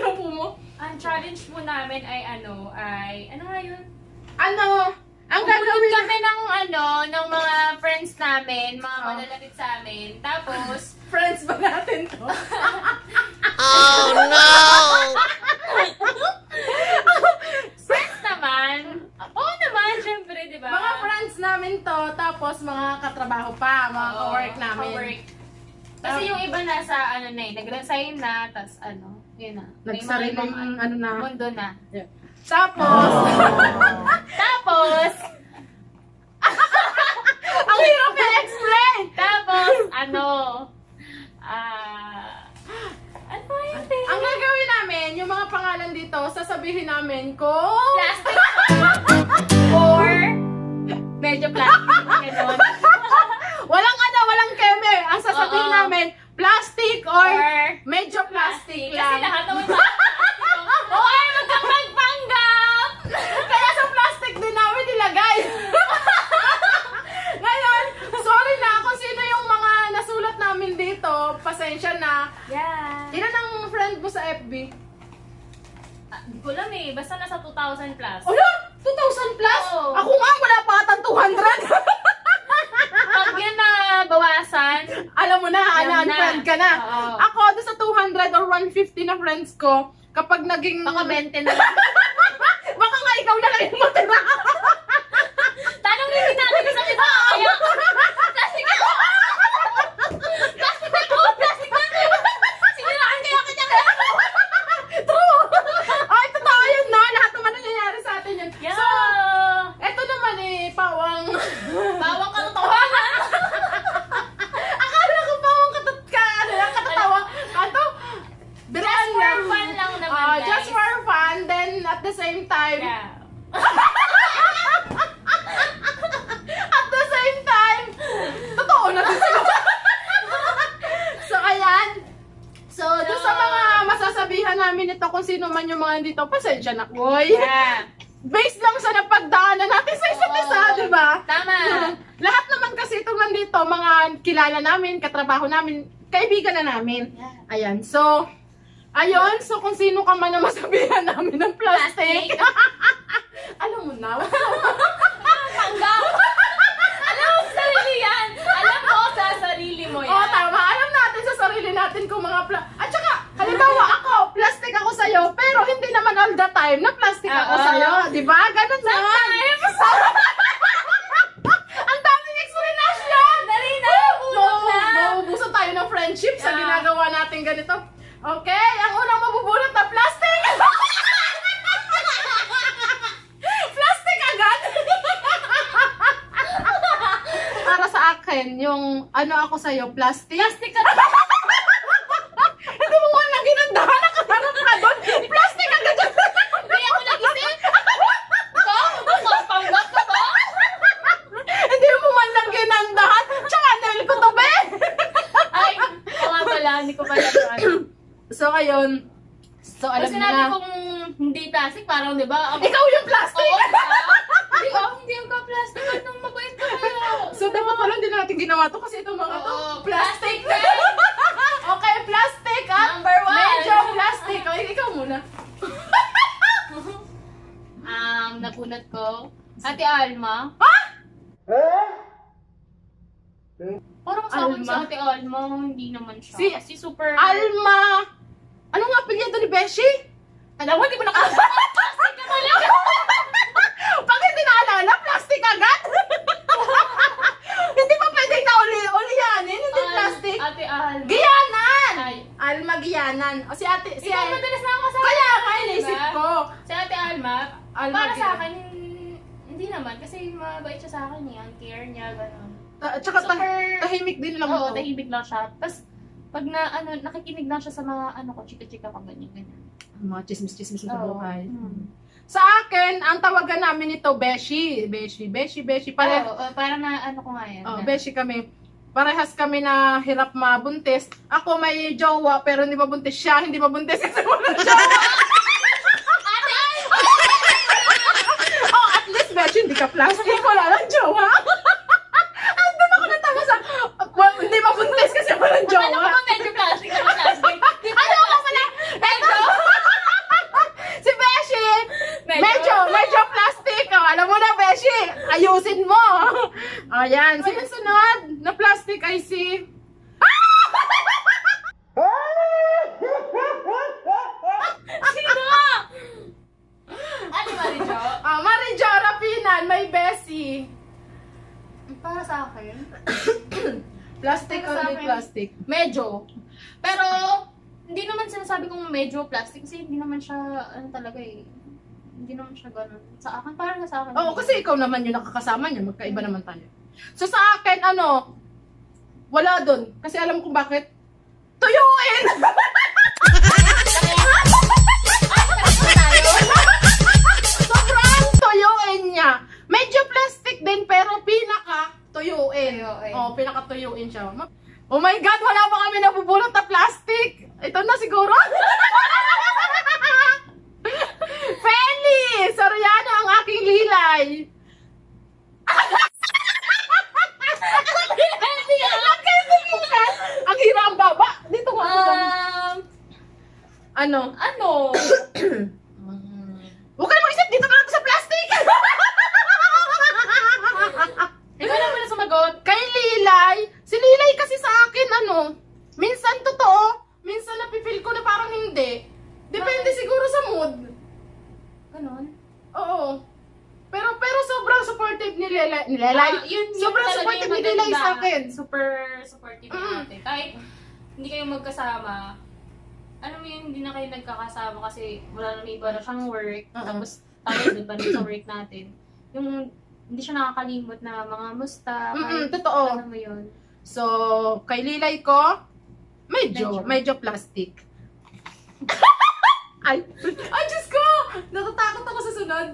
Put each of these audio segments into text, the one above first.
Ano po mo? Ang challenge po namin ay ano nga yun? Ang gagawin kami ng mga friends namin, mga malalapit sa amin. Tapos, friends ba natin to? Oh no! friends naman. Oo naman, syempre, di ba? Mga friends namin to, tapos mga katrabaho pa, mga ka-work namin. Ka-work. Kasi yung iba nasa, nag-resign na, tas yun na. Nagsariling, na. Mundo na. Yeah. Tapos, Tapos, ang hirap i-explain! tapos, Ang gagawin namin, yung mga pangalan dito, sasabihin namin kung... plastic or medyo plastic. Ganon. walang keme. Ang sasabihin namin, plastic or medyo plastic Kasi lang. lahat naman ay magpanggap! Kaya sa plastic din namin nilagay. Ngayon, sorry na kung sino yung mga nasulat namin dito. Pasensya na. Yeah. Ilan ang friend mo sa FB? Hindi ko alam eh. Basta nasa 2,000 plus. Ano? 2,000 plus? Oo. Ako nga, wala pa atang 200. Pag yan na bawasan, Alam mo na, Alam na. unfriend ka na. Oo. Ako, doon sa 200 or 150 na friends ko, kapag naging... baka 20 na lang. Baka nga ikaw na lang yung matira. Tanong hindi natin sa iba. Kaya, plastic ako! Plastic ako! Plastic ako! Siniraan kaya kita ka! True! Ay, totoo yun, no? Lahat naman nangyayari sa atin yun. Yeah. So, eto naman pawang... Bawang katotohanan! Akala ko pawang katatawa. Just for fun lang naman, guys. Just for fun, then at the same time... Yeah. At the same time, totoo na din sila. So, ayan. So, doon sa mga masasabihan namin ito, kung sino man yung mga dito, pasensya na, boy. Yeah. Based lang sa napagdaanan natin sa isa't isa, Oo. di ba? Tama. Lahat naman kasi itong nandito, mga kilala namin, katrabaho namin, kaibigan na namin. Yeah. Ayan, so, ayun, so kung sino ka man na masabihan namin ng plastic. Alam mo na. Panggap! Alam mo sa sarili yan! Alam mo sa sarili mo yan! Oo, tama. Alam natin sa sarili natin kung mga at saka, halimbawa ako, plastic ako sa'yo, pero hindi naman all the time na plastic ako Oo. sa'yo. Di ba? Ganun na. Ang daming explanation! Dali na! Bulok na! Maubusan tayo ng friendship sa Yeah. ginagawa natin ganito. Okay, ang unang mabubulot na plastic! Plastic agad! Para sa akin, yung ako sa'yo, plastic. Plastic ka! Hindi mo man lang ginandahan, nakaharap ka doon. Plastic agad! Hindi ako nag-isip! Ito? Panggap ka ba? Hindi mo man lang ginandahan. Tsaka nail ko to, be! Ay, oo nga pala, hindi ko pala ano. So, ayun. So, alam Pag mo sinabi na. kong hindi plastic, parang di ba? Ikaw yung plastic! Oo, diba? Hindi ako plastic. Anong mabait ka kaya? So, dapat pala hindi natin ginawa to kasi itong mga to. Oo, Plastic! plastic Okay, plastic at Number 1. medyo plastic. O, ikaw muna. Napunat ko. Ate Alma. Ha? Parang sa akin Alma? si Ate Alma, hindi naman siya. Si- Si super... Alma! Ano nga apelyido ni Beshi? Alam mo, hindi mo nakakala. Plastic ka pala! Pag hindi naalala, plastic agad. Hindi pa pwedeng na ulianin, hindi plastic. Ate Alma. Giyanan! Ay. Alma Giyanan. O si ate, si Ikaw madalas na ako sa Kaya nga, inisip diba? ko. Si Ate Alma, Alma para sa Giyanan. akin, hindi naman. Kasi mabait siya sa akin eh. Ang care niya, gano'n. Tsaka Super- tahimik din lang. Oo, ako. tahimik lang siya. Tapos, pag nakikinig lang siya sa mga, chika-chika ko, ganyan. Mga chismis-chismis sa Oo. buhay. Hmm. Sa akin, ang tawagan namin ito, Beshi. Beshi. Oo, parang ko nga yan. Oh, Beshi kami. Parehas kami na hirap mabuntis. Ako may jowa, pero hindi mabuntis siya. Hindi mabuntis kasi wala jowa. Oh, at least, Beshi, hindi ka plastic. Wala lang jowa. Andun ako natawa sa, well, hindi mabuntis kasi walang Ano jowa. ba medyo plastic na plastic? Ano ka pala? Eto! Ayusin mo! Ayan. Sino sunod? Na plastic ay si... Sino? Ano, Marijo? Marijo Rapinan, may Bessie. Para sa akin. Plastic Para or sa may akin, plastic? Medyo. Pero, hindi naman sinasabi kong medyo plastic kasi hindi naman siya, ano talaga eh. Hindi naman siya ganun. Sa akin, parang sa akin. Oo, kasi ikaw naman yung nakakasama niya. Magkaiba naman tayo. So sa akin, wala dun. Kasi alam kong bakit. Tuyuin! Sobrang tuyuin niya. Medyo plastic din, pero pinaka-tuyuin. Tuyuin. Oo, pinaka-tuyuin siya. Oh my God, wala pa kami nabubulot na plastic. Ito na siguro. Feli! Soriano ang aking lilay. Ang hirang baba. Dito nga. Ano? Huwag ka na mag-isip. Dito ka lang sa plastic. Ikaw na muna sumagot. Kay Lilay. Si Lilay kasi sa akin, minsan totoo. Minsan napipil ko na parang hindi. Depende siguro sa mood. Ganon? Oo. Pero sobrang supportive ni Lilay. Sobrang talaga supportive yung ni Lilay maganda. sa akin. Super supportive natin. Kahit hindi kayo magkasama, alam mo yun, hindi na kayo nagkakasama kasi wala na iba na siyang work. Tapos tayo doon pa rin sa work natin. Yung hindi siya nakakalimot na mga musta. Kahit, Totoo. alam mo yun. So, kay Lilay ko, medyo plastic. Ay, Diyos ko! Natatakot ako sa sunod.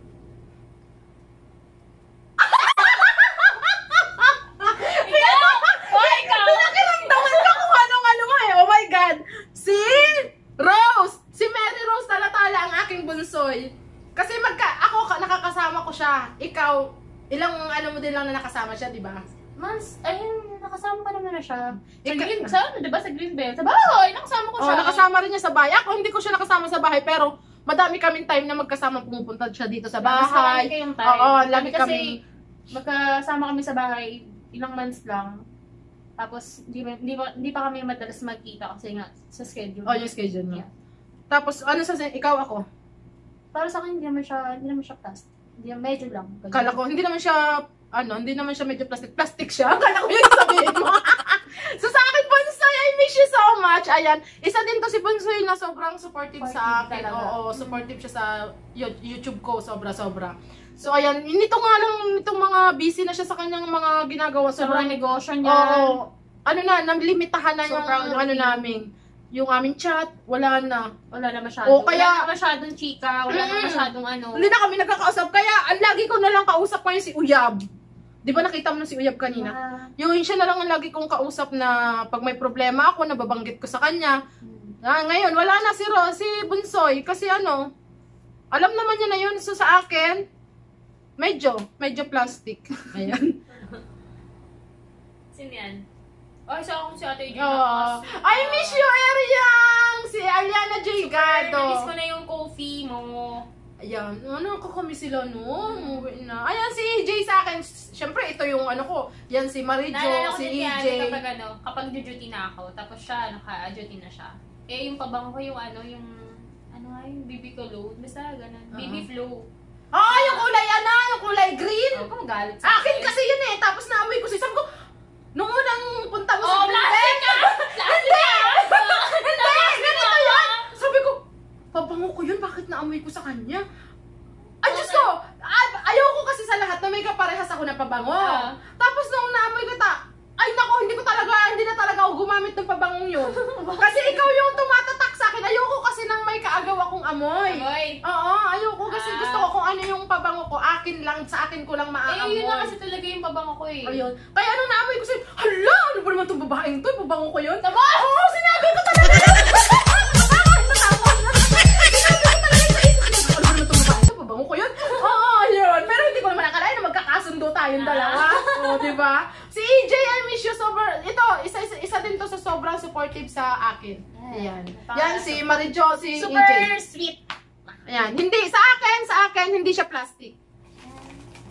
Pinakiramdaman ko kung anong-ano nga eh. Oh my God! Si Rose! Si Mary Rose Talatala ang aking bunsoy. Kasi ako nakakasama ko siya. Ikaw, ilang mo din lang na nakasama siya, di ba? Ayun, nakasama ka naman na siya. Ika- Sa diba sa Green Bell? Sa bahay, nakasama ko siya. Nakasama rin niya sa bahay. Ako, hindi ko siya nakasama sa bahay, pero madami kaming time na magkasama pumupunta siya dito sa Mas marami bahay. kayong time. Oo, lagi Kasi kami. magkasama kami sa bahay, ilang months lang. Tapos, hindi pa kami madalas magkita kasi nga sa schedule. Oh, yung schedule mo. Yeah. Tapos, ikaw ako? Para sa akin, hindi naman siya plastic. Medyo lang. Kala ko, hindi naman siya medyo plastic siya. Kala ko yun sabihin mo. So sa akin, Bonsoy, I miss you so much. Ayan, isa din to si Bonsoy na sobrang supportive sa akin. Talaga. Oo, supportive siya sa YouTube ko, sobra-sobra. So ayan, nito nga lang, itong mga busy na siya sa kanyang mga ginagawa. Sobrang negosyo niya. Oo, nalimitahan na So yung proud of you. namin. Yung aming chat, wala na. Wala na masyado. O, kaya- Wala na masyadong chika. Wala na masyadong Hindi na kami nagkakausap. Kaya, ang lagi ko na lang kausap pa yung si Uyab. Di ba nakita mo na si Uyab kanina? Yung siya na lang ang lagi kong kausap na pag may problema ako, nababanggit ko sa kanya. Ngayon, wala na si Bunsoy. Kasi alam naman niya na yun. So sa akin, medyo plastic. Ayan. Sino yan? Ay, sa akong si Ate June. I miss you, Ariang! Si Ariana J. Gado. Namiss ko na yung coffee mo. Ayan, nakakamiss sila umuwi na. Ayan, si EJ sa akin. Siyempre, ito yung ko. Yan si Marijo, Naalala ko si din EJ. yan kapag duty na ako, tapos siya, duty na siya. Eh, yung pabango ko yung yung BB Cologne, basta ganun. BB Flow. Yung kulay green. Oh, kung galit Akin kasi yun eh. Tapos naamoy ko sabi ko, nung unang punta mo sa plastic ka! Hindi! Ganito yan! Sabi ko, pabango ko yun, bakit naamoy ko sa kanya? Ay, Diyos ko! Ayoko kasi sa lahat na may kaparehas ako na pabango. Tapos nung naamoy ko ay nako, hindi na talaga ako gumamit ng pabangong yun. Kasi ikaw yung tumatatak sa akin. Ayoko kasi nang may kaagaw akong amoy. Oo, ayoko kasi gusto ko kung ano yung pabango ko. Sa akin ko lang maaamoy. Yun na kasi talaga yung pabango ko eh. Ayun. Kaya nung naamoy ko sa'yo, hala, ano ba naman itong babaeng to? Pabango ko yun? Tama! Oo, sinabi ko talaga! Pabango ko yun? Oo, yun. Pero hindi ko naman akalain na magkakasundo tayong dalawa. Oo, diba? Si EJ, I miss you sobrang. Ito, isa din to sa sobrang supportive sa akin. Ayan. Yan, si Marijo, si Super EJ. sweet. Ayan. Hindi, sa akin, hindi siya plastic.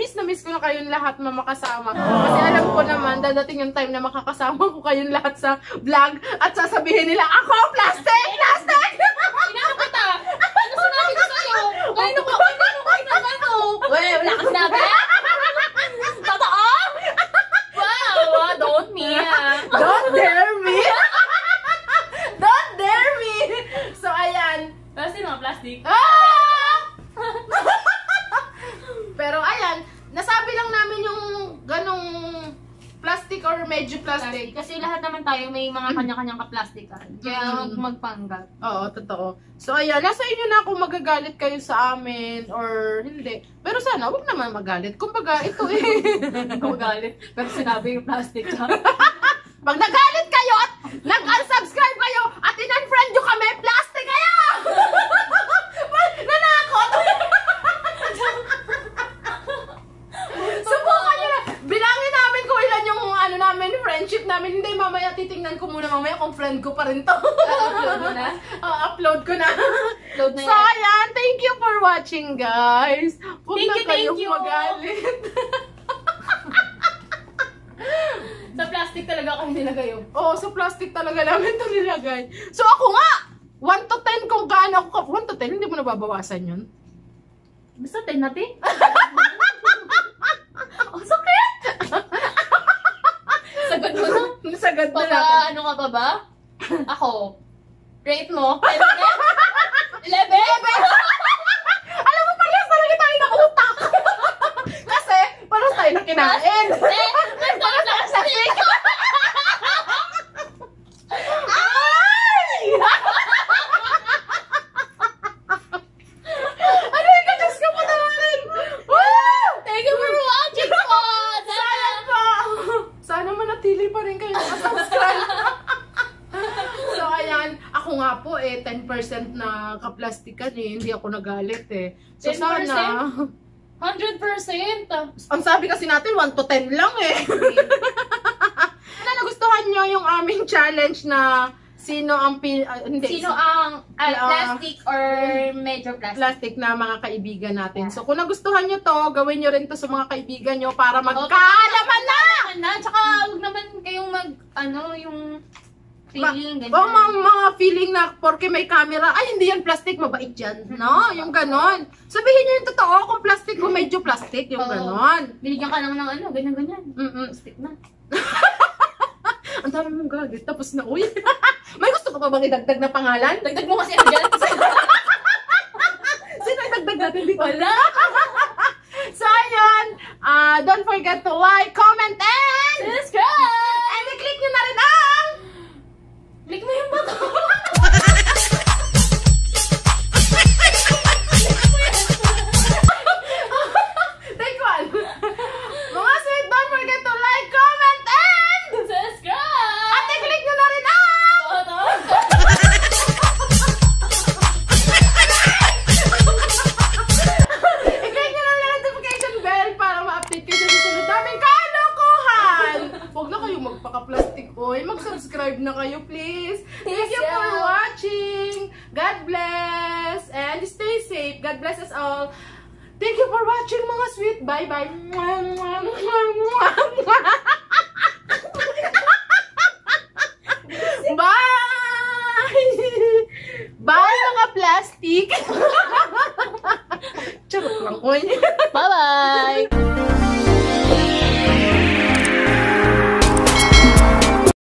na miss ko na kayong lahat na makasama. Kasi alam ko naman, dadating yung time na makakasama ko kayong lahat sa vlog at sasabihin nila, ako, plastic! Plastic! Inano kita? Ano sinabi ko sa'yo? Kaino ko ano? Weh, wala ka sinabi? Totoo? Wow, don't me. Don't dare me! Don't dare me! So, ayan. Kasi mga plastic. Ah! Pero ayan, nasabi lang namin yung ganong plastic plastic or medyo plastic. Kasi lahat naman tayo may mga kanya-kanyang kaplastikan. Kaya magpanggap. Oo, totoo. So, ayan, nasa inyo na kung magagalit kayo sa amin or hindi. Pero sana, wag naman magalit. Kumbaga, ito Ikaw galit. Pero sinabi yung plastic ka. Pag nagalit kayo at nag-unsubscribe kayo at in-unfriend nyo kami, plastic kayo! Nanakot! Subukan nyo na. Bilangin namin kung ilan yung friendship namin. Hindi, mamaya titingnan ko muna mamaya kung friend ko pa rin to. Upload mo na? Upload ko na. Upload na So, ayan. Thank you for watching, guys. Huwag na Thank kayong you. magalit. Sa plastic talaga kami nilagay yun. Oo, sa plastic talaga namin ito nilagay. So, ako nga, 1 to 10 kung gaano ako, 1 to 10, hindi mo nababawasan yun. Basta 10 natin. Ang sakit! Sagad mo na. Sagad na Baka natin. ano ka pa ba? Ako. Rate mo? 11? 11? Alam mo, parehas talaga tayo ng utak. Kasi, parehas tayo na kinain. Plastic! Ay! Ano yung kadyos ka po naman? Woo! Thank you for watching po! Sana manatili pa rin kayo nakasubscribe. So, ayan. Ako nga po 10% na kaplastikan Hindi ako nagalit So, 10%? sana... 100%! Ang sabi kasi natin, 1 to 10 lang Sana nagustuhan nyo yung aming challenge na sino ang Sino ang plastic or medyo plastic? plastic na mga kaibigan natin. So, kung nagustuhan nyo to, gawin nyo rin to sa mga kaibigan nyo para magkaalaman na! Tsaka huwag naman kayong yung feeling, ganyan. Mga feeling na porke may camera, ay hindi yan plastic, mabait yan. No? Yung ganon. Sabihin nyo yung totoo kung plastic o medyo plastic, yung ganon. Binigyan ka lang ng ganyan-ganyan. Plastic na. Ang dami mong galit, tapos na, uy. May gusto ka pa bang idagdag na pangalan? Dagdag mo kasi ano dyan. Sino idagdag natin dito? Wala. So, ayun. Don't forget to like, comment, and Subscribe! and i-click nyo na rin ang Click mo yung button. Take one. Mga sweet, don't forget to like, comment, and Subscribe! at i-click nyo na rin ang Button. i-click nyo na rin ang notification bell para ma-update kayo sa susunod naming kalokohan. Huwag na kayong magpaka-plastic, oy. Mag-subscribe na kayo, please. Thank you for watching. God bless. And stay safe. God bless us all. Thank you for watching, mga sweet. Bye-bye. Bye! Bye, mga plastic! Charot lang, oy. Bye-bye!